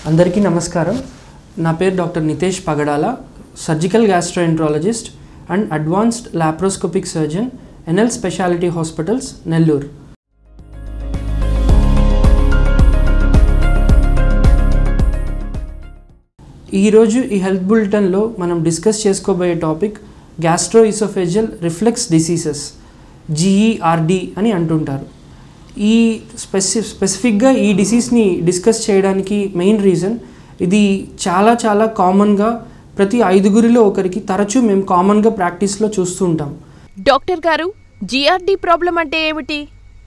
అందరికీ నమస్కారం. నా పేరు doctor Nitesh Pagadala, surgical gastroenterologist and advanced laparoscopic surgeon, NL speciality hospitals, Nellore. ఈరోజు ఈ హెల్త్ బులెటిన్లో మనం డిస్కస్ చేసుకోబోయే topic gastroesophageal reflex diseases, GERD అని అంటుంటారు. ఈ స్పెసిఫిక్గా ఈ డిసీజ్ని డిస్కస్ చేయడానికి మెయిన్ రీజన్, ఇది చాలా కామన్గా ప్రతి 5గురిలో ఒకరికి తరచూ మేము కామన్గా ప్రాక్టీస్లో చూస్తూ ఉంటాం. డాక్టర్ గారు, జీఆర్డి ప్రాబ్లం అంటే ఏమిటి?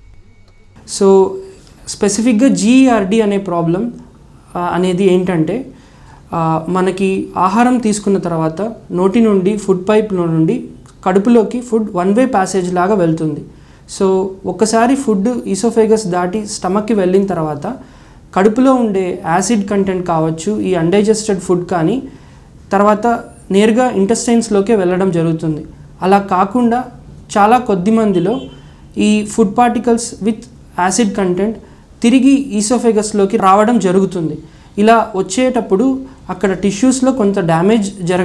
సో స్పెసిఫిక్గా జీఈఆర్డి అనే ప్రాబ్లం అనేది ఏంటంటే, మనకి ఆహారం తీసుకున్న తర్వాత నోటి నుండి ఫుడ్ పైప్లో నుండి కడుపులోకి ఫుడ్ వన్ వే ప్యాసేజ్ లాగా వెళ్తుంది. సో ఒక్కసారి ఫుడ్ ఈసోఫేగస్ దాటి స్టమక్కి వెళ్ళిన తర్వాత కడుపులో ఉండే యాసిడ్ కంటెంట్ కావచ్చు, ఈ అన్డైజెస్టెడ్ ఫుడ్ కానీ తర్వాత నేరుగా ఇంటెస్టైన్స్లోకే వెళ్ళడం జరుగుతుంది. అలా కాకుండా చాలా కొద్ది మందిలో ఈ food particles with acid content తిరిగి ఈసోఫేగస్లోకి రావడం జరుగుతుంది. ఇలా వచ్చేటప్పుడు అక్కడ టిష్యూస్లో కొంత డ్యామేజ్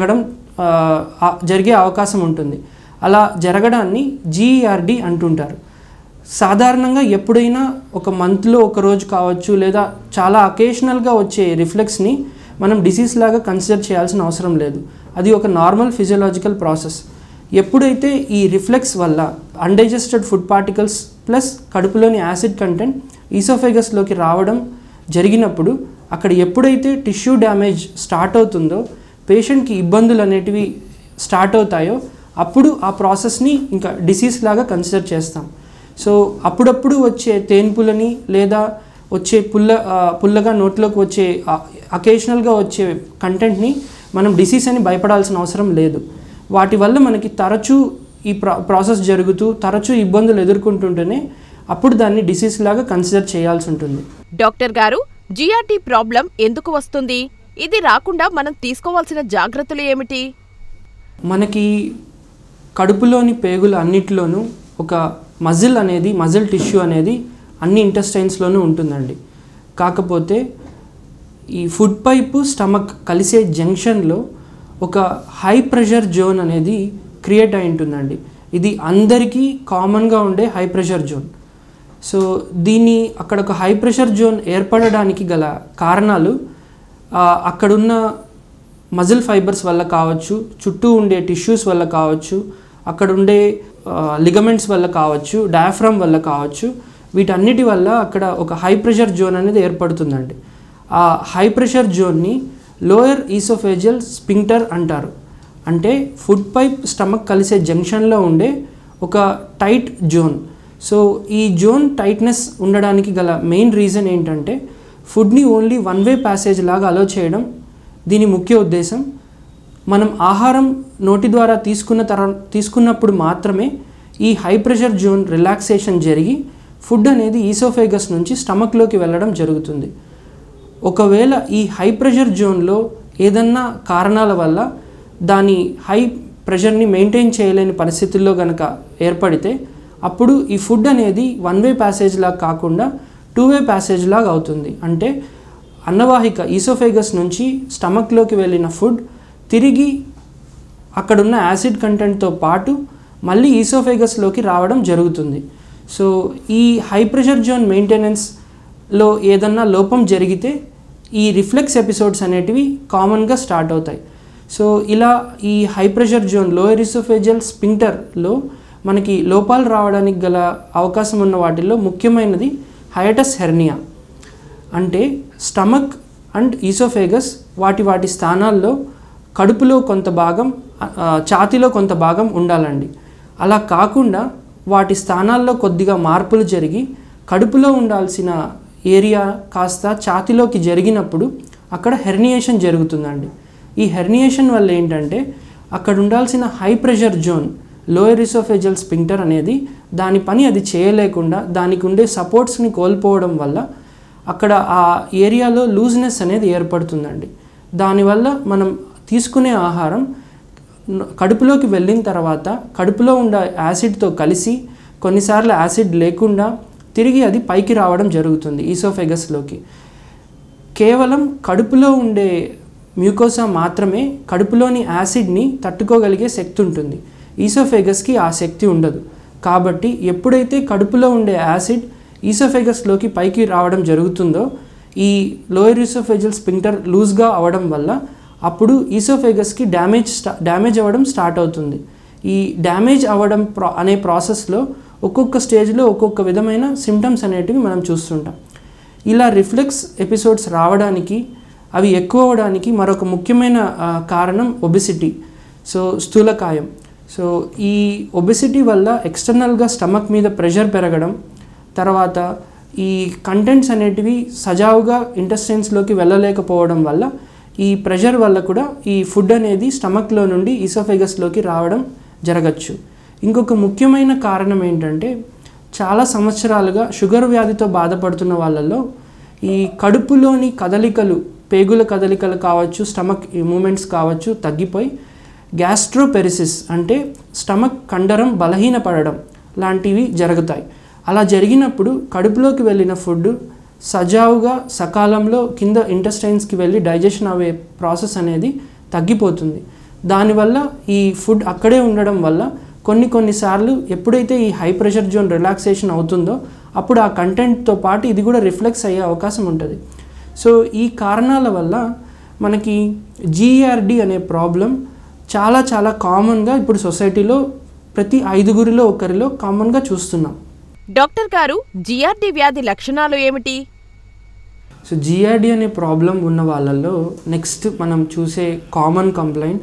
జరిగే అవకాశం ఉంటుంది. అలా జరగడాన్ని జీఈఆర్డి అంటుంటారు. సాధారణంగా ఎప్పుడైనా ఒక మంత్లో ఒక రోజు కావచ్చు, లేదా చాలా అకేషనల్గా వచ్చే రిఫ్లెక్స్ని మనం డిసీజ్ లాగా కన్సిడర్ చేయాల్సిన అవసరం లేదు. అది ఒక నార్మల్ ఫిజియోలాజికల్ ప్రాసెస్. ఎప్పుడైతే ఈ రిఫ్లెక్స్ వల్ల అన్డైజెస్టెడ్ ఫుడ్ పార్టికల్స్ ప్లస్ కడుపులోని యాసిడ్ కంటెంట్ ఈసోఫేగస్లోకి రావడం జరిగినప్పుడు, అక్కడ ఎప్పుడైతే టిష్యూ డ్యామేజ్ స్టార్ట్ అవుతుందో, పేషెంట్కి ఇబ్బందులు అనేటివి స్టార్ట్ అవుతాయో, అప్పుడు ఆ ప్రాసెస్ని ఇంకా డిసీజ్ లాగా కన్సిడర్ చేస్తాం. సో అప్పుడప్పుడు వచ్చే తేన్పులని లేదా వచ్చే పుల్లగా నోట్లోకి వచ్చే అకేషనల్గా వచ్చే కంటెంట్ని మనం డిసీజ్ అని భయపడాల్సిన అవసరం లేదు. వాటి వల్ల మనకి తరచూ ఈ ప్రాసెస్ జరుగుతూ తరచూ ఇబ్బందులు ఎదుర్కొంటుంటేనే అప్పుడు దాన్ని డిసీజ్ లాగా కన్సిడర్ చేయాల్సి ఉంటుంది. డాక్టర్ గారు, జీఆర్డి ప్రాబ్లం ఎందుకు వస్తుంది? ఇది రాకుండా మనం తీసుకోవాల్సిన జాగ్రత్తలు ఏమిటి? మనకి కడుపులోని పేగులు అన్నిటిలోనూ ఒక మజిల్ టిష్యూ అనేది అన్ని ఇంటెస్టైన్స్లోనూ ఉంటుందండి. కాకపోతే ఈ ఫుడ్ పైపు స్టమక్ కలిసే జంక్షన్లో ఒక హై ప్రెషర్ జోన్ అనేది క్రియేట్ అయి ఉంటుందండి. ఇది అందరికీ కామన్గా ఉండే హై ప్రెషర్ జోన్. సో అక్కడ ఒక హై ప్రెషర్ జోన్ ఏర్పడడానికి గల కారణాలు అక్కడున్న మజిల్ ఫైబర్స్ వల్ల కావచ్చు, చుట్టూ ఉండే టిష్యూస్ వల్ల కావచ్చు, అక్కడ ఉండే లిగమెంట్స్ వల్ల కావచ్చు, డయాఫ్రమ్ వల్ల కావచ్చు. వీటన్నిటి వల్ల అక్కడ ఒక హై ప్రెషర్ జోన్ అనేది ఏర్పడుతుందండి. ఆ హై ప్రెషర్ జోన్ని లోయర్ ఈసోఫేజియల్ స్పింక్టర్ అంటారు. అంటే ఫుడ్ పైప్ స్టమక్ కలిసే జంక్షన్లో ఉండే ఒక టైట్ జోన్. సో ఈ జోన్ టైట్నెస్ ఉండడానికి గల మెయిన్ రీజన్ ఏంటంటే, ఫుడ్ని ఓన్లీ వన్ వే ప్యాసేజ్ లాగా అలో చేయడం దీని ముఖ్య ఉద్దేశం. మనం ఆహారం నోటి ద్వారా తీసుకున్నప్పుడు మాత్రమే ఈ హై ప్రెషర్ జోన్ రిలాక్సేషన్ జరిగి ఫుడ్ అనేది ఈసోఫేగస్ నుంచి స్టమక్లోకి వెళ్ళడం జరుగుతుంది. ఒకవేళ ఈ హై ప్రెషర్ జోన్లో ఏదన్నా కారణాల వల్ల దాని హై ప్రెషర్ని మెయింటైన్ చేయలేని పరిస్థితుల్లో కనుక ఏర్పడితే, అప్పుడు ఈ ఫుడ్ అనేది వన్ వే ప్యాసేజ్ లాగా కాకుండా టూ వే ప్యాసేజ్ లాగా అవుతుంది. అంటే అన్నవాహిక ఈసోఫేగస్ నుంచి స్టమక్లోకి వెళ్ళిన ఫుడ్ తిరిగి అక్కడున్న యాసిడ్ కంటెంట్తో పాటు మళ్ళీ ఈసోఫేగస్లోకి రావడం జరుగుతుంది. సో ఈ హై ప్రెషర్ జోన్ మెయింటెనెన్స్లో ఏదన్నా లోపం జరిగితే ఈ రిఫ్లెక్స్ ఎపిసోడ్స్ అనేటివి కామన్గా స్టార్ట్ అవుతాయి. సో ఇలా ఈ high pressure zone lower oesophageal స్పింక్టర్లో మనకి లోపాలు రావడానికి గల అవకాశం ఉన్న వాటిల్లో ముఖ్యమైనది హైటస్ హెర్నియా. అంటే స్టమక్ అండ్ ఈసోఫేగస్ వాటి స్థానాల్లో కడుపులో కొంత భాగం, ఛాతీలో కొంత భాగం ఉండాలండి. అలా కాకుండా వాటి స్థానాల్లో కొద్దిగా మార్పులు జరిగి కడుపులో ఉండాల్సిన ఏరియా కాస్త ఛాతీలోకి జరిగినప్పుడు అక్కడ హెర్నియేషన్ జరుగుతుందండి. ఈ హెర్నియేషన్ వల్ల ఏంటంటే, అక్కడ ఉండాల్సిన high pressure zone lower oesophageal sphincter అనేది దాని పని అది చేయలేకుండా దానికి ఉండే సపోర్ట్స్ని కోల్పోవడం వల్ల అక్కడ ఆ ఏరియాలో లూజ్నెస్ అనేది ఏర్పడుతుందండి. దానివల్ల మనం తీసుకునే ఆహారం కడుపులోకి వెళ్ళిన తర్వాత కడుపులో ఉండే యాసిడ్తో కలిసి, కొన్నిసార్లు యాసిడ్ లేకుండా తిరిగి అది పైకి రావడం జరుగుతుంది ఈసోఫేగస్లోకి. కేవలం కడుపులో ఉండే మ్యూకోసా మాత్రమే కడుపులోని యాసిడ్ని తట్టుకోగలిగే శక్తి ఉంటుంది. ఈసోఫేగస్కి ఆ శక్తి ఉండదు. కాబట్టి ఎప్పుడైతే కడుపులో ఉండే యాసిడ్ ఈసోఫేగస్లోకి పైకి రావడం జరుగుతుందో ఈ లోయర్ ఈసోఫేజియల్ స్ఫింక్టర్ లూజ్గా అవ్వడం వల్ల అప్పుడు ఈసోఫేగస్కి డ్యామేజ్ అవ్వడం స్టార్ట్ అవుతుంది. ఈ డ్యామేజ్ అవ్వడం అనే ప్రాసెస్లో ఒక్కొక్క స్టేజ్లో ఒక్కొక్క విధమైన సిమ్టమ్స్ అనేటివి మనం చూస్తుంటాం. ఇలా రిఫ్లెక్స్ ఎపిసోడ్స్ రావడానికి, అవి ఎక్కువ అవ్వడానికి మరొక ముఖ్యమైన కారణం ఒబెసిటీ, సో స్థూలకాయం. సో ఈ ఒబెసిటీ వల్ల ఎక్స్టర్నల్గా స్టమక్ మీద ప్రెషర్ పెరగడం, తర్వాత ఈ కంటెంట్స్ అనేటివి సజావుగా ఇంటెస్టైన్స్లోకి వెళ్ళలేకపోవడం వల్ల ఈ ప్రెషర్ వల్ల కూడా ఈ ఫుడ్ అనేది స్టమక్లో నుండి ఈసోఫేగస్లోకి రావడం జరగచ్చు. ఇంకొక ముఖ్యమైన కారణం ఏంటంటే చాలా సంవత్సరాలుగా షుగర్ వ్యాధితో బాధపడుతున్న వాళ్ళల్లో ఈ కడుపులోని కదలికలు, పేగుల కదలికలు కావచ్చు, స్టమక్ మూమెంట్స్ కావచ్చు తగ్గిపోయి గ్యాస్ట్రోపెరిసిస్ అంటే స్టమక్ కండరం బలహీనపడడం లాంటివి జరుగుతాయి. అలా జరిగినప్పుడు కడుపులోకి వెళ్ళిన ఫుడ్ సజావుగా సకాలంలో కింద ఇంటెస్టైన్స్కి వెళ్ళి డైజెషన్ అయ్యే ప్రాసెస్ అనేది తగ్గిపోతుంది. దానివల్ల ఈ ఫుడ్ అక్కడే ఉండడం వల్ల కొన్నిసార్లు ఎప్పుడైతే ఈ హై ప్రెషర్ జోన్ రిలాక్సేషన్ అవుతుందో అప్పుడు ఆ కంటెంట్తో పాటు ఇది కూడా రిఫ్లెక్స్ అయ్యే అవకాశం ఉంటుంది. సో ఈ కారణాల వల్ల మనకి జీఆర్డి అనే ప్రాబ్లం చాలా కామన్గా ఇప్పుడు సొసైటీలో ప్రతి 5గురిలో ఒకరిలో కామన్గా చూస్తున్నాం. డాక్టర్ గారు, జీఆర్డీ వ్యాధి లక్షణాలు ఏమిటి? సో జీఆర్డీ అనే ప్రాబ్లం ఉన్న వాళ్ళల్లో నెక్స్ట్ మనం చూసే common complaint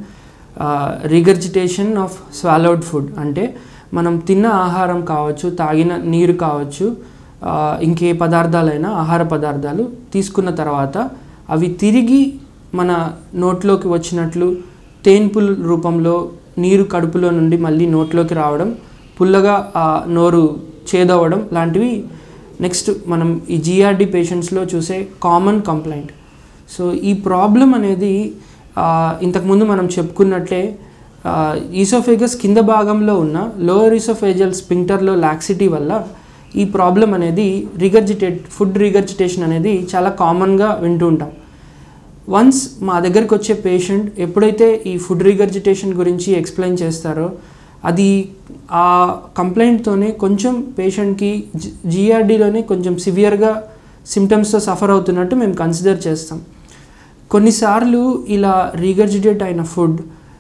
regurgitation of swallowed food. అంటే మనం తిన్న ఆహారం కావచ్చు, తాగిన నీరు కావచ్చు, ఇంకే పదార్థాలైనా ఆహార పదార్థాలు తీసుకున్న తర్వాత అవి తిరిగి మన నోట్లోకి వచ్చినట్లు తేన్పుల రూపంలో నీరు కడుపులో నుండి మళ్ళీ నోట్లోకి రావడం, పుల్లగా నోరు చేదవడం లాంటివి నెక్స్ట్ మనం ఈ జీఆర్డీ పేషెంట్స్లో చూసే కామన్ కంప్లైంట్. సో ఈ ప్రాబ్లం అనేది ఇంతకుముందు మనం చెప్పుకున్నట్లే ఈసోఫేగస్ కింద భాగంలో ఉన్న లోయర్ ఈసోఫేజియల్ స్ఫింక్టర్లో లాక్సిటీ వల్ల ఈ ప్రాబ్లం అనేది ఫుడ్ రిగర్జిటేషన్ అనేది చాలా కామన్గా వింటూ ఉంటాం. వన్స్ మా దగ్గరికి వచ్చే పేషెంట్ ఎప్పుడైతే ఈ ఫుడ్ రిగర్జిటేషన్ గురించి ఎక్స్ప్లెయిన్ చేస్తారో అది ఆ కంప్లైంట్తోనే కొంచెం పేషెంట్కి జీఆర్డీలోనే కొంచెం సివియర్గా సిమ్టమ్స్తో సఫర్ అవుతున్నట్టు మేము కన్సిడర్ చేస్తాం. కొన్నిసార్లు ఇలా రిగర్జిటేట్ అయిన ఫుడ్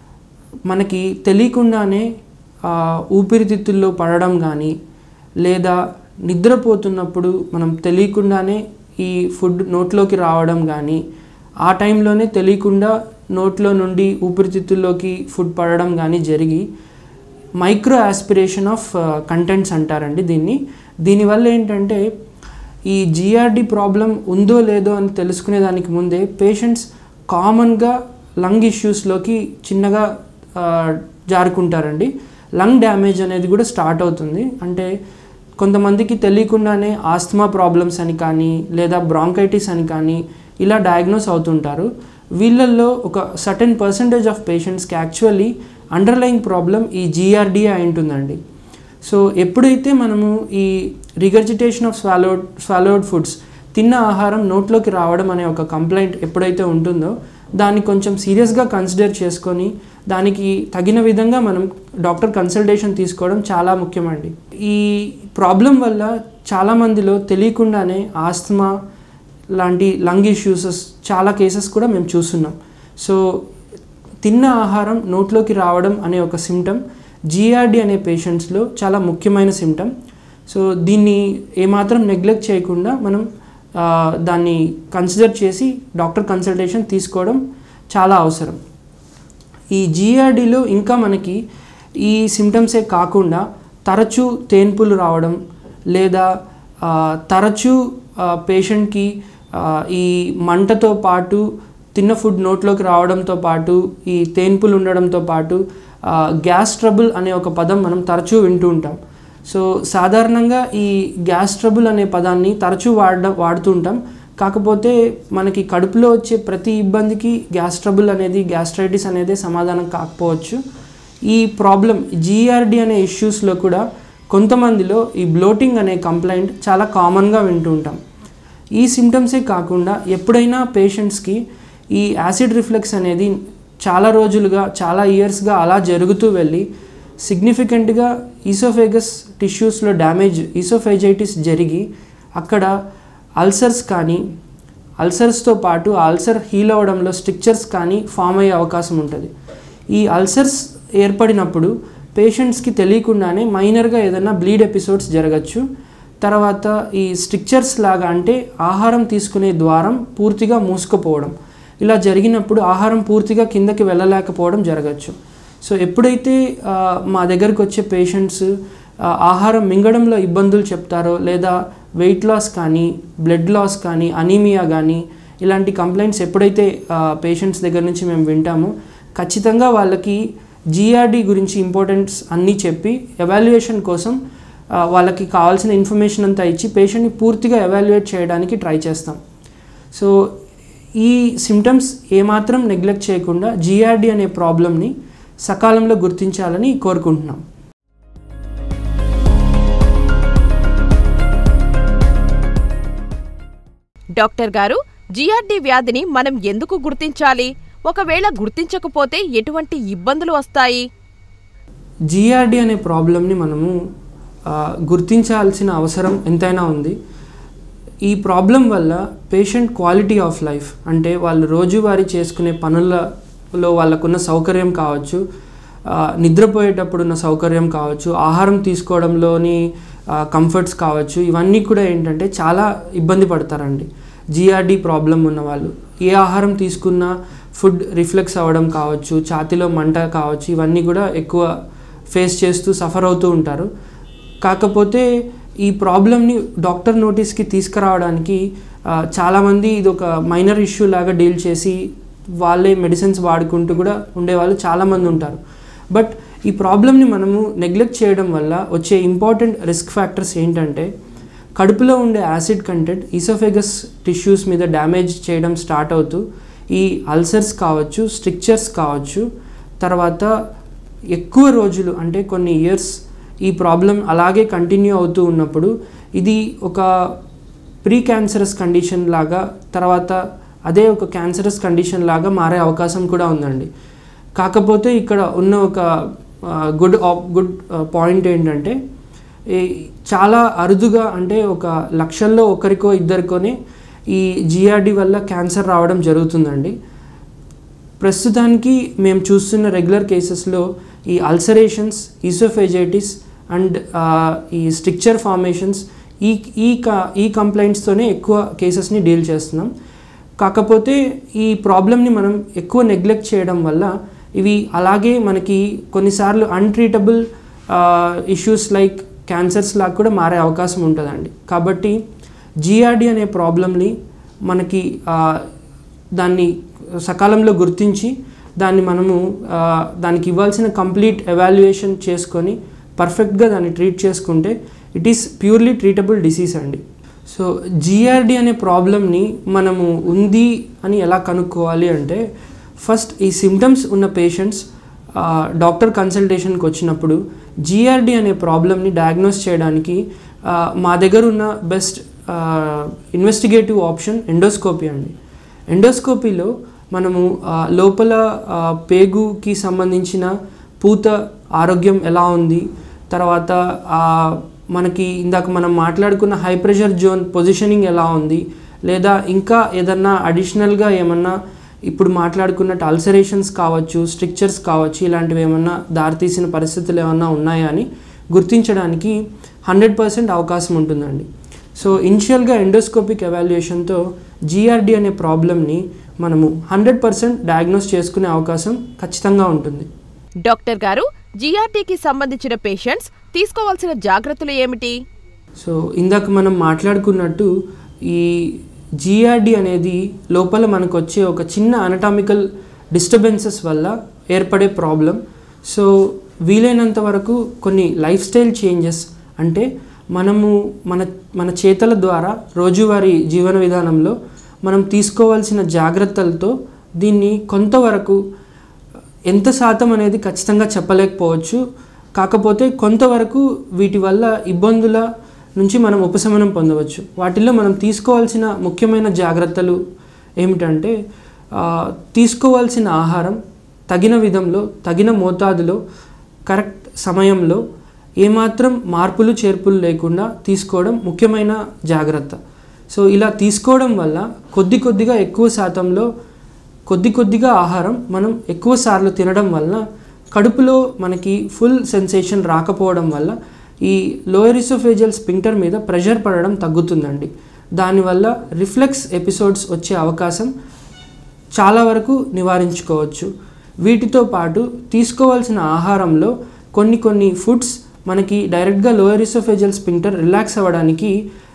మనకి తెలియకుండానే ఊపిరితిత్తుల్లో పడడం కానీ, లేదా నిద్రపోతున్నప్పుడు మనం తెలియకుండానే ఈ ఫుడ్ నోట్లోకి రావడం కానీ, ఆ టైంలోనే తెలియకుండా నోట్లో నుండి ఊపిరితిత్తుల్లోకి ఫుడ్ పడడం కానీ జరిగి మైక్రో ఆస్పిరేషన్ ఆఫ్ కంటెంట్స్ అంటారండి దీనివల్ల ఏంటంటే ఈ జీఆర్డీ ప్రాబ్లం ఉందో లేదో అని తెలుసుకునేదానికి ముందే పేషెంట్స్ కామన్గా లంగ్ ఇష్యూస్లోకి చిన్నగా జారుకుంటారండి. లంగ్ డ్యామేజ్ అనేది కూడా స్టార్ట్ అవుతుంది. అంటే కొంతమందికి తెలియకుండానే ఆస్తమా ప్రాబ్లమ్స్ అని కానీ, లేదా బ్రాంకైటిస్ అని కానీ ఇలా డయాగ్నోస్ అవుతుంటారు. వీళ్ళల్లో ఒక సర్టెన్ పర్సంటేజ్ ఆఫ్ పేషెంట్స్కి యాక్చువల్లీ అండర్లయింగ్ ప్రాబ్లం ఈ జీఆర్డీ అయి ఉంటుందండి. సో ఎప్పుడైతే మనము ఈ రిగర్జిటేషన్ ఆఫ్ స్వాలోడ్ ఫుడ్స్, తిన్న ఆహారం నోట్లోకి రావడం అనే ఒక కంప్లైంట్ ఎప్పుడైతే ఉంటుందో దాన్ని కొంచెం సీరియస్గా కన్సిడర్ చేసుకొని దానికి తగిన విధంగా మనం డాక్టర్ కన్సల్టేషన్ తీసుకోవడం చాలా ముఖ్యమండి. ఈ ప్రాబ్లం వల్ల చాలామందిలో తెలియకుండానే ఆస్తమా లాంటి లంగ్ ఇష్యూసెస్ చాలా కేసెస్ కూడా మేము చూస్తున్నాం. సో తిన్న ఆహారం నోట్లోకి రావడం అనే ఒక సిమ్టమ్ జీఆర్డీ అనే పేషెంట్స్లో చాలా ముఖ్యమైన సిమ్టమ్. సో దీన్ని ఏమాత్రం నెగ్లెక్ట్ చేయకుండా మనం దాన్ని కన్సిడర్ చేసి డాక్టర్ కన్సల్టేషన్ తీసుకోవడం చాలా అవసరం. ఈ జీఆర్డీలో ఇంకా మనకి ఈ సిమ్టమ్సే కాకుండా తరచూ తేన్పులు రావడం, లేదా తరచూ పేషెంట్కి ఈ మంటతో పాటు తిన్న ఫుడ్ నోట్లోకి రావడంతో పాటు ఈ తేన్పులు ఉండడంతో పాటు గ్యాస్ ట్రబుల్ అనే ఒక పదం మనం తరచూ వింటూ ఉంటాం. సో సాధారణంగా ఈ గ్యాస్ ట్రబుల్ అనే పదాన్ని తరచూ వాడుతూ ఉంటాం. కాకపోతే మనకి కడుపులో వచ్చే ప్రతి ఇబ్బందికి గ్యాస్ ట్రబుల్ అనేది, గ్యాస్ట్రైటిస్ అనేది సమాధానం కాకపోవచ్చు. ఈ ప్రాబ్లం జీఆర్డీ అనే ఇష్యూస్లో కూడా కొంతమందిలో ఈ బ్లోటింగ్ అనే కంప్లైంట్ చాలా కామన్గా వింటూ ఉంటాం. ఈ సిమ్టమ్సే కాకుండా ఎప్పుడైనా పేషెంట్స్కి ఈ యాసిడ్ రిఫ్లెక్స్ అనేది చాలా రోజులుగా చాలా ఇయర్స్గా అలా జరుగుతూ వెళ్ళి సిగ్నిఫికెంట్గా ఈసోఫేగస్ టిష్యూస్లో డ్యామేజ్ ఈసోఫేజైటిస్ జరిగి అక్కడ అల్సర్స్ కానీ అల్సర్స్తో పాటు అల్సర్ హీల్ అవ్వడంలో స్ట్రిక్చర్స్ కానీ ఫామ్ అయ్యే అవకాశం ఉంటుంది. ఈ అల్సర్స్ ఏర్పడినప్పుడు పేషెంట్స్కి తెలియకుండానే మైనర్గా ఏదైనా బ్లీడ్ ఎపిసోడ్స్ జరగచ్చు. తర్వాత ఈ స్ట్రిక్చర్స్ లాగా అంటే ఆహారం తీసుకునే ద్వారం పూర్తిగా మూసుకుపోవడం, ఇలా జరిగినప్పుడు ఆహారం పూర్తిగా కిందకి వెళ్ళలేకపోవడం జరగచ్చు. సో ఎప్పుడైతే మా దగ్గరకు వచ్చే పేషెంట్స్ ఆహారం మింగడంలో ఇబ్బందులు చెప్తారో లేదా వెయిట్ లాస్ కానీ బ్లడ్ లాస్ కానీ అనీమియా కానీ ఇలాంటి కంప్లైంట్స్ ఎప్పుడైతే పేషెంట్స్ దగ్గర నుంచి మేము వింటామో ఖచ్చితంగా వాళ్ళకి జిఆర్డి గురించి ఇంపార్టెన్స్ అన్నీ చెప్పి ఎవాల్యుయేషన్ కోసం వాళ్ళకి కావాల్సిన ఇన్ఫర్మేషన్ అంతా ఇచ్చి పేషెంట్ని పూర్తిగా ఎవాల్యుయేట్ చేయడానికి ట్రై చేస్తాం. సో ఈ సిమ్టమ్స్ ఏమాత్రం నెగ్లెక్ట్ చేయకుండా జిఆర్డి అనే ప్రాబ్లమ్ని సకాలంలో గుర్తించాలని కోరుకుంటున్నాం. డాక్టర్ గారు, జిఆర్డి వ్యాధిని మనం ఎందుకు గుర్తించాలి? ఒకవేళ గుర్తించకపోతే ఎటువంటి ఇబ్బందులు వస్తాయి? జిఆర్డి అనే ప్రాబ్లమ్ని మనము గుర్తించాల్సిన అవసరం ఎంతైనా ఉంది. ఈ ప్రాబ్లం వల్ల పేషెంట్ క్వాలిటీ ఆఫ్ లైఫ్ అంటే వాళ్ళు రోజువారీ చేసుకునే పనులలో వాళ్ళకున్న సౌకర్యం కావచ్చు, నిద్రపోయేటప్పుడున్న సౌకర్యం కావచ్చు, ఆహారం తీసుకోవడంలోని కంఫర్ట్స్ కావచ్చు, ఇవన్నీ కూడా ఏంటంటే చాలా ఇబ్బంది పడతారండి. జిఆర్డి ప్రాబ్లం ఉన్నవాళ్ళు ఏ ఆహారం తీసుకున్నా ఫుడ్ రిఫ్లెక్స్ అవ్వడం కావచ్చు, ఛాతీలో మంట కావచ్చు, ఇవన్నీ కూడా ఎక్కువ ఫేస్ చేస్తూ సఫర్ అవుతూ ఉంటారు. కాకపోతే ఈ ప్రాబ్లమ్ని డాక్టర్ నోటీస్కి తీసుకురావడానికి చాలామంది ఇది ఒక మైనర్ ఇష్యూ లాగా డీల్ చేసి వాళ్ళే మెడిసిన్స్ వాడుకుంటూ కూడా ఉండేవాళ్ళు చాలామంది ఉంటారు. బట్ ఈ ప్రాబ్లమ్ని మనము నెగ్లెక్ట్ చేయడం వల్ల వచ్చే ఇంపార్టెంట్ రిస్క్ ఫ్యాక్టర్స్ ఏంటంటే కడుపులో ఉండే యాసిడ్ కంటెంట్ ఈసోఫేగస్ టిష్యూస్ మీద డ్యామేజ్ చేయడం స్టార్ట్ అవుతూ ఈ అల్సర్స్ కావచ్చు, స్ట్రిక్చర్స్ కావచ్చు, తర్వాత ఎక్కువ రోజులు అంటే కొన్ని ఇయర్స్ ఈ ప్రాబ్లం అలాగే కంటిన్యూ అవుతూ ఉన్నప్పుడు ఇది ఒక ప్రీ క్యాన్సరస్ కండిషన్ లాగా తర్వాత అదే ఒక క్యాన్సరస్ కండిషన్ లాగా మారే అవకాశం కూడా ఉందండి. కాకపోతే ఇక్కడ ఉన్న ఒక గుడ్ పాయింట్ ఏంటంటే చాలా అరుదుగా అంటే ఒక లక్షల్లో ఒకరికో ఇద్దరికోనే ఈ జిఆర్డి వల్ల క్యాన్సర్ రావడం జరుగుతుందండి. ప్రస్తుతానికి మేము చూస్తున్న రెగ్యులర్ కేసెస్లో ఈ అల్సరేషన్స్, ఈసోఫేజైటిస్ అండ్ ఈ స్ట్రిక్చర్ ఫార్మేషన్స్ ఈ కంప్లైంట్స్తోనే ఎక్కువ కేసెస్ని డీల్ చేస్తున్నాం. కాకపోతే ఈ ప్రాబ్లమ్ని మనం ఎక్కువ నెగ్లెక్ట్ చేయడం వల్ల ఇవి అలాగే మనకి కొన్నిసార్లు అన్ట్రీటబుల్ ఇష్యూస్ లైక్ క్యాన్సర్స్ లాగా కూడా మారే అవకాశం ఉంటుందండి. కాబట్టి జిఆర్డి అనే ప్రాబ్లమ్ని మనకి దాన్ని సకాలంలో గుర్తించి దాన్ని మనము దానికి ఇవ్వాల్సిన కంప్లీట్ ఎవాల్యుయేషన్ చేసుకొని పర్ఫెక్ట్గా దాన్ని ట్రీట్ చేసుకుంటే it is purely treatable disease అండి. సో జిఆర్డి అనే ప్రాబ్లమ్ని మనము ఉంది అని ఎలా కనుక్కోవాలి అంటే ఫస్ట్ ఈ సిమ్టమ్స్ ఉన్న పేషెంట్స్ డాక్టర్ కన్సల్టేషన్కి వచ్చినప్పుడు జిఆర్డి అనే ప్రాబ్లమ్ని డయాగ్నోస్ చేయడానికి మా దగ్గర ఉన్న బెస్ట్ ఇన్వెస్టిగేటివ్ ఆప్షన్ ఎండోస్కోపీ అండి. ఎండోస్కోపీలో మనము లోపల పేగుకి సంబంధించిన పూత ఆరోగ్యం ఎలా ఉంది, తర్వాత మనకి ఇందాక మనం మాట్లాడుకున్న హై ప్రెషర్ జోన్ పొజిషనింగ్ ఎలా ఉంది, లేదా ఇంకా ఏదన్నా అడిషనల్గా ఏమన్నా ఇప్పుడు మాట్లాడుకున్నట్టు అల్సరేషన్స్ కావచ్చు, స్ట్రిక్చర్స్ కావచ్చు, ఇలాంటివి ఏమన్నా దారితీసిన పరిస్థితులు ఏమన్నా ఉన్నాయా అని గుర్తించడానికి 100% అవకాశం ఉంటుందండి. సో ఇనిషియల్గా ఎండోస్కోపిక్ ఎవాల్యుయేషన్తో జిఆర్డి అనే ప్రాబ్లమ్ని మనము 100% డయాగ్నోస్ చేసుకునే అవకాశం ఖచ్చితంగా ఉంటుంది. డాక్టర్ గారు, జిఆర్డికి సంబంధించిన పేషెంట్స్ తీసుకోవాల్సిన జాగ్రత్తలు ఏమిటి? సో ఇందాక మనం మాట్లాడుకున్నట్టు ఈ జిఆర్డి అనేది లోపల మనకు వచ్చే ఒక చిన్న అనటామికల్ డిస్టర్బెన్సెస్ వల్ల ఏర్పడే ప్రాబ్లం. సో వీలైనంత వరకు కొన్ని లైఫ్ స్టైల్ చేంజెస్ అంటే మనము మన చేతల ద్వారా రోజువారీ జీవన విధానంలో మనం తీసుకోవాల్సిన జాగ్రత్తలతో దీన్ని కొంతవరకు ఎంత శాతం అనేది ఖచ్చితంగా చెప్పలేకపోవచ్చు. కాకపోతే కొంతవరకు వీటి వల్ల ఇబ్బందుల నుంచి మనం ఉపశమనం పొందవచ్చు. వాటిల్లో మనం తీసుకోవాల్సిన ముఖ్యమైన జాగ్రత్తలు ఏమిటంటే తీసుకోవాల్సిన ఆహారం తగిన విధంలో, తగిన మోతాదులో, కరెక్ట్ సమయంలో, ఏమాత్రం మార్పులు చేర్పులు లేకుండా తీసుకోవడం ముఖ్యమైన జాగ్రత్త. సో ఇలా తీసుకోవడం వల్ల కొద్దిగా ఎక్కువ శాతంలో కొద్దిగా ఆహారం మనం ఎక్కువ సార్లు తినడం వల్ల కడుపులో మనకి ఫుల్ సెన్సేషన్ రాకపోవడం వల్ల ఈ లోయర్ ఈసోఫేజియల్ స్ఫింక్టర్ మీద ప్రెషర్ పడడం తగ్గుతుందండి. దానివల్ల రిఫ్లెక్స్ ఎపిసోడ్స్ వచ్చే అవకాశం చాలా వరకు నివారించుకోవచ్చు. వీటితో పాటు తీసుకోవాల్సిన ఆహారంలో కొన్ని ఫుడ్స్ మనకి డైరెక్ట్గా లోయర్ ఈసోఫేజియల్ స్ఫింక్టర్ రిలాక్స్ అవ్వడానికి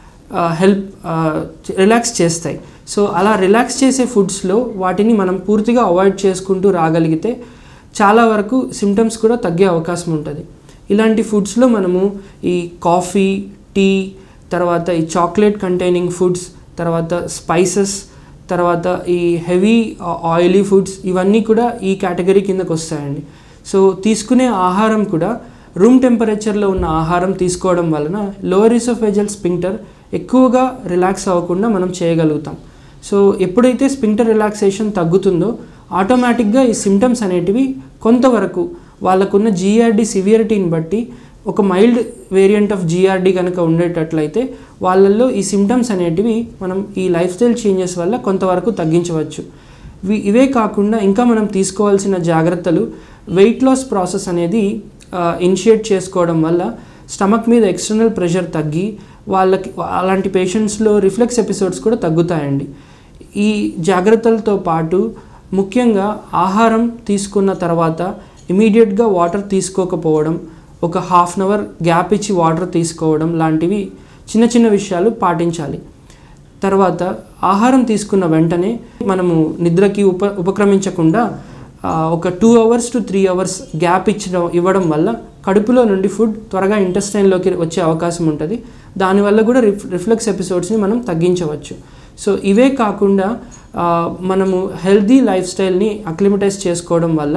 రిలాక్స్ చేస్తాయి. సో అలా రిలాక్స్ చేసే ఫుడ్స్లో వాటిని మనం పూర్తిగా అవాయిడ్ చేసుకుంటూ రాగలిగితే చాలా వరకు సిమ్టమ్స్ కూడా తగ్గే అవకాశం ఉంటుంది. ఇలాంటి ఫుడ్స్లో మనము ఈ కాఫీ, టీ, తర్వాత ఈ చాక్లెట్ కంటైనింగ్ ఫుడ్స్, తర్వాత స్పైసెస్, తర్వాత ఈ హెవీ ఆయిలీ ఫుడ్స్, ఇవన్నీ కూడా ఈ కేటగిరీ కిందకు వస్తాయండి. సో తీసుకునే ఆహారం కూడా రూమ్ టెంపరేచర్లో ఉన్న ఆహారం తీసుకోవడం వలన లోవర్ ఈసోఫేజియల్ స్ఫింక్టర్ ఎక్కువగా రిలాక్స్ అవ్వకుండా మనం చేయగలుగుతాం. సో ఎప్పుడైతే స్ఫింక్టర్ రిలాక్సేషన్ తగ్గుతుందో ఆటోమేటిక్గా ఈ సిమ్టమ్స్ అనేటివి కొంతవరకు వాళ్ళకున్న జీఆర్డీ సివియరిటీని బట్టి ఒక మైల్డ్ వేరియంట్ ఆఫ్ జీఆర్డీ కనుక ఉండేటట్లయితే వాళ్ళల్లో ఈ సిమ్టమ్స్ అనేటివి మనం ఈ లైఫ్ స్టైల్ చేంజెస్ వల్ల కొంతవరకు తగ్గించవచ్చు. ఇవే కాకుండా ఇంకా మనం తీసుకోవాల్సిన జాగ్రత్తలు, వెయిట్ లాస్ ప్రాసెస్ అనేది ఇనిషియేట్ చేసుకోవడం వల్ల స్టమక్ మీద ఎక్స్టర్నల్ ప్రెషర్ తగ్గి వాళ్ళకి అలాంటి పేషెంట్స్లో రిఫ్లెక్స్ ఎపిసోడ్స్ కూడా తగ్గుతాయండి. ఈ జాగ్రత్తలతో పాటు ముఖ్యంగా ఆహారం తీసుకున్న తర్వాత ఇమీడియట్గా వాటర్ తీసుకోకపోవడం, ఒక హాఫ్ అన్ అవర్ గ్యాప్ ఇచ్చి వాటర్ తీసుకోవడం లాంటివి చిన్న విషయాలు పాటించాలి. తర్వాత ఆహారం తీసుకున్న వెంటనే మనము నిద్రకి ఉపక్రమించకుండా ఒక 2 hours to 3 hours గ్యాప్ ఇవ్వడం వల్ల కడుపులో నుండి ఫుడ్ త్వరగా ఇంటెస్టైన్లోకి వచ్చే అవకాశం ఉంటుంది. దానివల్ల కూడా రిఫ్లెక్స్ ఎపిసోడ్స్ని మనం తగ్గించవచ్చు. సో ఇవే కాకుండా మనము హెల్దీ లైఫ్ స్టైల్ని అక్లిమటైజ్ చేసుకోవడం వల్ల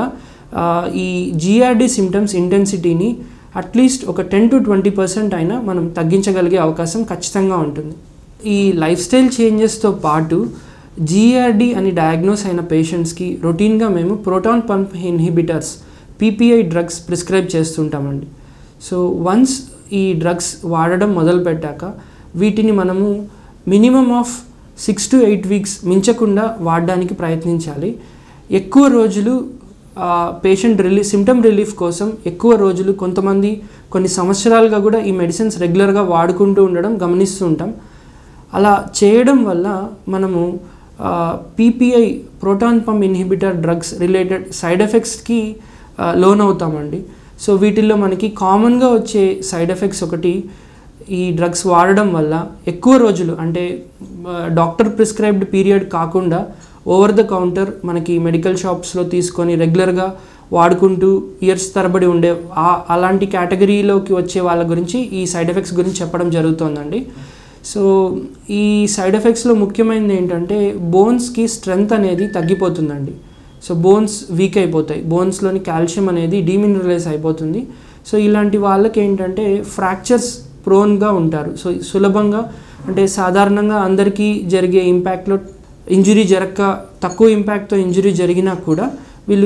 ఈ జీఆర్డీ సిమ్టమ్స్ ఇంటెన్సిటీని అట్లీస్ట్ ఒక 10 to 20% అయినా మనం తగ్గించగలిగే అవకాశం ఖచ్చితంగా ఉంటుంది. ఈ లైఫ్ స్టైల్ చేంజెస్తో పాటు జీఆర్డీ అని డయాగ్నోస్ అయిన పేషెంట్స్కి రొటీన్గా మేము proton pump inhibitors PPI drugs prescribe చేస్తుంటామండి. సో వన్స్ ఈ డ్రగ్స్ వాడడం మొదలుపెట్టాక వీటిని మనము మినిమం ఆఫ్ 6 to 8 weeks మించకుండా వాడడానికి ప్రయత్నించాలి. ఎక్కువ రోజులు పేషెంట్ సిమ్టమ్ రిలీఫ్ కోసం ఎక్కువ రోజులు, కొంతమంది కొన్ని సంవత్సరాలుగా కూడా ఈ మెడిసిన్స్ రెగ్యులర్గా వాడుకుంటూ ఉండడం గమనిస్తూ ఉంటాం. అలా చేయడం వల్ల మనము PPI proton pump inhibitor drugs related side ఎఫెక్ట్స్కి లోన్ అవుతామండి. సో వీటిల్లో మనకి కామన్గా వచ్చే సైడ్ ఎఫెక్ట్స్ ఒకటి, ఈ డ్రగ్స్ వాడడం వల్ల ఎక్కువ రోజులు అంటే డాక్టర్ ప్రిస్క్రైబ్డ్ పీరియడ్ కాకుండా ఓవర్ ద కౌంటర్ మనకి మెడికల్ షాప్స్లో తీసుకొని రెగ్యులర్గా వాడుకుంటూ ఇయర్స్ తరబడి ఉండే అలాంటి కేటగిరీలోకి వచ్చే వాళ్ళ గురించి ఈ సైడ్ ఎఫెక్ట్స్ గురించి చెప్పడం జరుగుతుందండి. సో ఈ సైడ్ ఎఫెక్ట్స్లో ముఖ్యమైనది ఏంటంటే బోన్స్కి స్ట్రెంగ్త్ అనేది తగ్గిపోతుందండి. సో బోన్స్ వీక్ అయిపోతాయి, బోన్స్లోని కాల్షియం అనేది డీమినరలైజ్ అయిపోతుంది. సో ఇలాంటి వాళ్ళకి ఏంటంటే ఫ్రాక్చర్స్ ప్రోన్గా ఉంటారు. సో సులభంగా అంటే సాధారణంగా అందరికీ జరిగే ఇంపాక్ట్లో ఇంజురీ జరగక తక్కువ ఇంపాక్ట్తో ఇంజురీ జరిగినా కూడా వీళ్ళు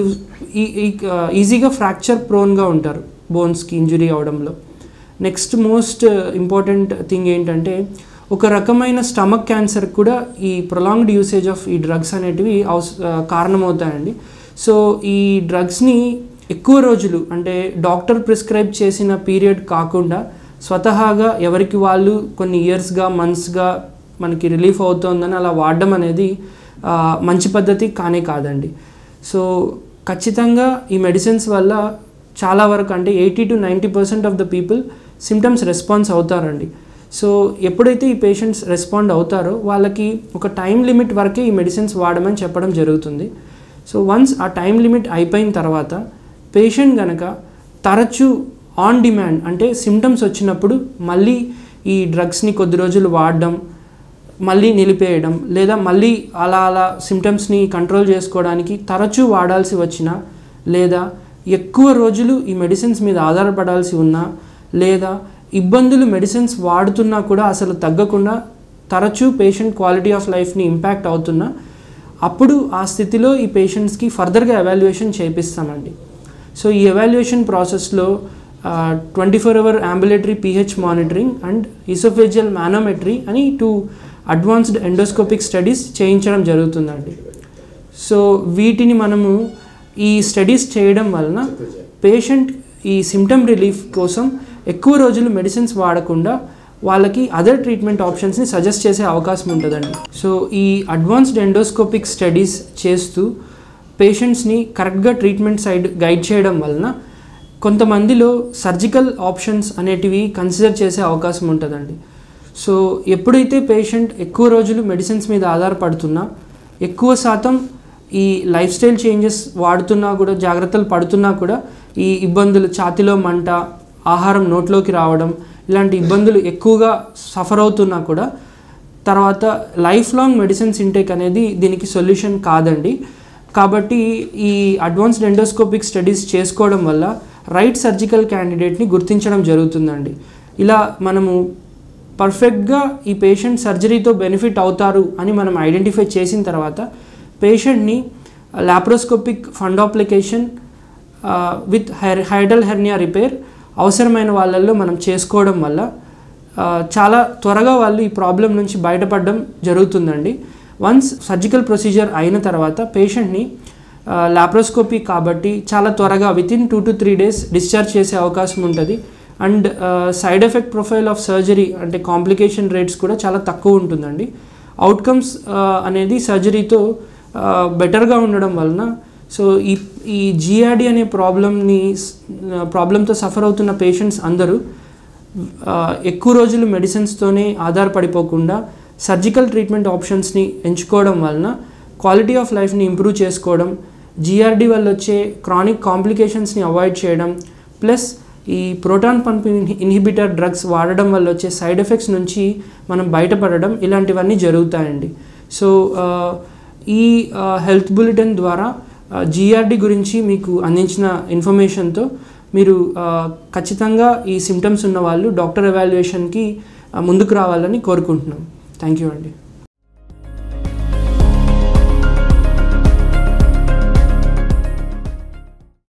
ఈజీగా ఫ్రాక్చర్ ప్రోన్గా ఉంటారు బోన్స్కి ఇంజురీ అవడంలో. నెక్స్ట్ మోస్ట్ ఇంపార్టెంట్ థింగ్ ఏంటంటే ఒక రకమైన స్టమక్ క్యాన్సర్ కూడా ఈ ప్రొలాంగ్డ్ యూసేజ్ ఆఫ్ ఈ డ్రగ్స్ అనేటివి కారణమవుతాయండి. సో ఈ డ్రగ్స్ని ఎక్కువ రోజులు అంటే డాక్టర్ ప్రిస్క్రైబ్ చేసిన పీరియడ్ కాకుండా స్వతహాగా ఎవరికి వాళ్ళు కొన్ని ఇయర్స్గా మంత్స్గా మనకి రిలీఫ్ అవుతుందని అలా వాడడం అనేది మంచి పద్ధతి కాదండి. సో ఖచ్చితంగా ఈ మెడిసిన్స్ వల్ల చాలా వరకు అంటే 80 to 90% of the people symptoms response అవుతారండి. సో ఎప్పుడైతే ఈ పేషెంట్స్ రెస్పాండ్ అవుతారో వాళ్ళకి ఒక టైం లిమిట్ వరకే ఈ మెడిసిన్స్ వాడమని చెప్పడం జరుగుతుంది. సో వన్స్ ఆ టైం లిమిట్ అయిపోయిన తర్వాత పేషెంట్ కనుక తరచూ ఆన్ డిమాండ్ అంటే సిమ్టమ్స్ వచ్చినప్పుడు మళ్ళీ ఈ డ్రగ్స్ని కొద్ది రోజులు వాడడం, మళ్ళీ నిలిపేయడం, లేదా మళ్ళీ అలా సిమ్టమ్స్ని కంట్రోల్ చేసుకోవడానికి తరచూ వాడాల్సి వచ్చినా, లేదా ఎక్కువ రోజులు ఈ మెడిసిన్స్ మీద ఆధారపడాల్సి ఉన్నా, లేదా ఇబ్బందులు మెడిసిన్స్ వాడుతున్నా కూడా అసలు తగ్గకుండా తరచూ పేషెంట్ క్వాలిటీ ఆఫ్ లైఫ్ని ఇంపాక్ట్ అవుతున్నా అప్పుడు ఆ స్థితిలో ఈ పేషెంట్స్కి ఫర్దర్గా ఎవాల్యుయేషన్ చేపిస్తామండి. సో ఈ ఎవాల్యుయేషన్ ప్రాసెస్లో 24-hour ambulatory pH monitoring and oesophageal manometry అని 2 అడ్వాన్స్డ్ ఎండోస్కోపిక్ స్టడీస్ చేయించడం జరుగుతుందండి. సో వీటిని మనము ఈ స్టడీస్ చేయడం వలన పేషెంట్ ఈ సిమ్టమ్ రిలీఫ్ కోసం ఎక్కువ రోజులు మెడిసిన్స్ వాడకుండా వాళ్ళకి అదర్ ట్రీట్మెంట్ ఆప్షన్స్ని సజెస్ట్ చేసే అవకాశం ఉంటుందండి. సో ఈ అడ్వాన్స్డ్ ఎండోస్కోపిక్ స్టడీస్ చేస్తూ పేషెంట్స్ని కరెక్ట్గా ట్రీట్మెంట్ సైడ్ గైడ్ చేయడం వలన కొంతమందిలో సర్జికల్ ఆప్షన్స్ అనేటివి కన్సిడర్ చేసే అవకాశం ఉంటుందండి. సో ఎప్పుడైతే పేషెంట్ ఎక్కువ రోజులు మెడిసిన్స్ మీద ఆధారపడుతున్నా, ఎక్కువ శాతం ఈ లైఫ్ స్టైల్ చేంజెస్ వాడుతున్నా కూడా, జాగ్రత్తలు పడుతున్నా కూడా ఈ ఇబ్బందులు, ఛాతీలో మంట, ఆహారం నోట్లోకి రావడం, ఇలాంటి ఇబ్బందులు ఎక్కువగా సఫర్ అవుతున్నా కూడా తర్వాత లైఫ్ లాంగ్ మెడిసిన్స్ ఇంటేక్ అనేది దీనికి సొల్యూషన్ కాదండి. కాబట్టి ఈ అడ్వాన్స్డ్ ఎండోస్కోపిక్ స్టడీస్ చేసుకోవడం వల్ల రైట్ సర్జికల్ క్యాండిడేట్ని గుర్తించడం జరుగుతుందండి. ఇలా మనము పర్ఫెక్ట్గా ఈ పేషెంట్ సర్జరీతో బెనిఫిట్ అవుతారు అని మనం ఐడెంటిఫై చేసిన తర్వాత పేషెంట్ని laparoscopic fundoplication with hiatal hernia repair అవసరమైన వాళ్ళల్లో మనం చేసుకోవడం వల్ల చాలా త్వరగా వాళ్ళు ఈ ప్రాబ్లం నుంచి బయటపడడం జరుగుతుందండి. వన్స్ సర్జికల్ ప్రొసీజర్ అయిన తర్వాత పేషెంట్ని లాప్రోస్కోపీ కాబట్టి చాలా త్వరగా వితిన్ 2 to 3 days డిశ్చార్జ్ చేసే అవకాశం ఉంటుంది. And side effect profile of surgery అంటే కాంప్లికేషన్ రేట్స్ కూడా చాలా తక్కువ ఉంటుందండి. అవుట్కమ్స్ అనేది సర్జరీతో బెటర్గా ఉండడం వలన సో ఈ జిఆర్డి అనే ప్రాబ్లంతో సఫర్ అవుతున్న పేషెంట్స్ అందరూ ఎక్కువ రోజులు మెడిసిన్స్తోనే ఆధారపడిపోకుండా సర్జికల్ ట్రీట్మెంట్ ఆప్షన్స్ని ఎంచుకోవడం వలన క్వాలిటీ ఆఫ్ లైఫ్ని ఇంప్రూవ్ చేసుకోవడం, జిఆర్డి వల్ల వచ్చే క్రానిక్ కాంప్లికేషన్స్ని అవాయిడ్ చేయడం, ప్లస్ ఈ ప్రోటాన్ పంప్ ఇన్హిబిటర్ డ్రగ్స్ వాడడం వల్ల వచ్చే సైడ్ ఎఫెక్ట్స్ నుంచి మనం బయటపడడం, ఇలాంటివన్నీ జరుగుతాయండి. సో ఈ హెల్త్ బులెటిన్ ద్వారా జిఆర్డి గురించి మీకు అందించిన ఇన్ఫర్మేషన్తో మీరు ఖచ్చితంగా ఈ సిమ్టమ్స్ ఉన్న వాళ్ళు డాక్టర్ ఎవాల్యుయేషన్కి ముందుకు రావాలని కోరుకుంటున్నాం. థ్యాంక్ యూ అండి.